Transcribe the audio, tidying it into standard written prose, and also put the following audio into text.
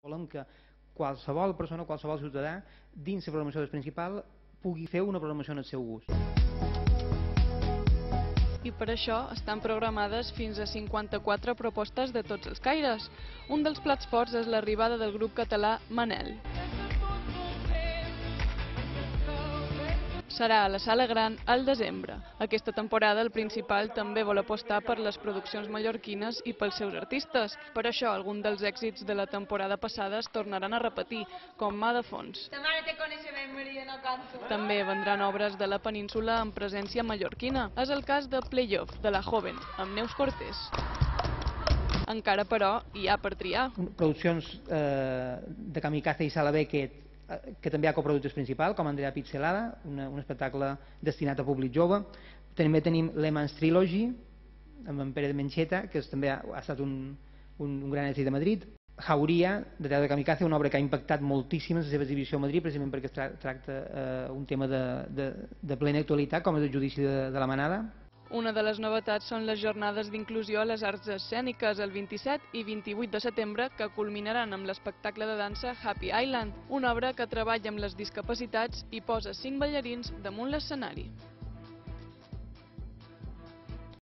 Volen que qualsevol persona, qualsevol ciutadà, dins la programació principal, pugui fer una programació en el seu gust. I per això estan programades fins a 54 propostes de tots els caires. Un dels plats forts és l'arribada del grup català Manel. Serà a la Sala Gran al desembre. Aquesta temporada el Principal també vol apostar per les produccions mallorquines i pels seus artistes. Per això, alguns dels èxits de la temporada passada es tornaran a repetir, com Mà de fons. També vendran obres de la península amb presència mallorquina. És el cas de Playoff, de la Joven, amb Neus Cortés. Encara, però, hi ha per triar. Produccions de Kamikaze i Sala Beckett, que també hi ha coproductors principals, com Andrea Pizzelada, un espectacle destinat a públic jove. També tenim Le Mans Trilogy, amb en Pere de Mencheta, que també ha estat un gran èxit a Madrid. Jauria, de Teatre Kamikaze, una obra que ha impactat moltíssim en la seva exhibició a Madrid, precisament perquè es tracta un tema de plena actualitat, com és el judici de la Manada. Una de les novetats són les jornades d'inclusió a les arts escèniques el 27 i 28 de setembre, que culminaran amb l'espectacle de dansa Happy Island, una obra que treballa amb les discapacitats i posa 5 ballarins damunt l'escenari.